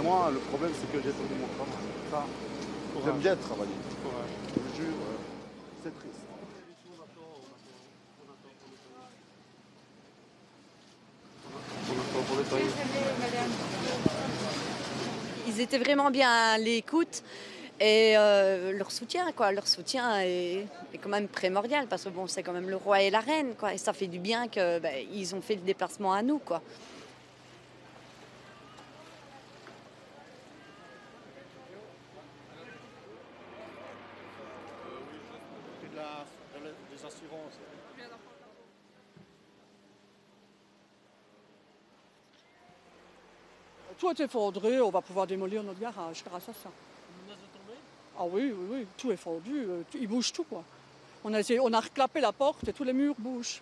Moi, le problème, c'est que j'ai perdu mon travail. Ça, j'aime bien travailler. Je vous jure, c'est triste. Ils étaient vraiment bien à l'écoute et leur soutien, quoi. Leur soutien est quand même primordial parce que bon, c'est quand même le roi et la reine, quoi. Et ça fait du bien que ils ont fait le déplacement à nous, quoi. Des assurances. Tout est effondré, on va pouvoir démolir notre garage grâce à ça. Ah oui, oui, oui, tout est fondu, il bouge tout quoi. On a reclapé la porte et tous les murs bougent.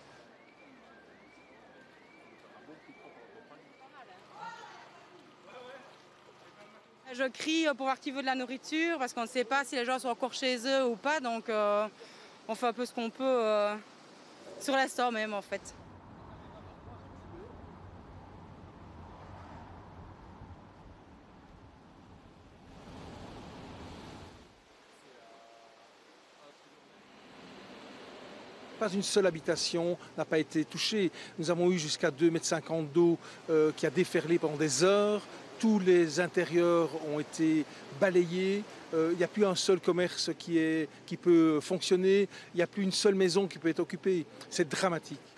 Je crie pour voir qui veut de la nourriture parce qu'on ne sait pas si les gens sont encore chez eux ou pas, donc on fait un peu ce qu'on peut sur l'instant même en fait. Pas une seule habitation n'a pas été touchée. Nous avons eu jusqu'à 2,50 m d'eau qui a déferlé pendant des heures. Tous les intérieurs ont été balayés. Il n'y a plus un seul commerce qui peut fonctionner. Il n'y a plus une seule maison qui peut être occupée. C'est dramatique.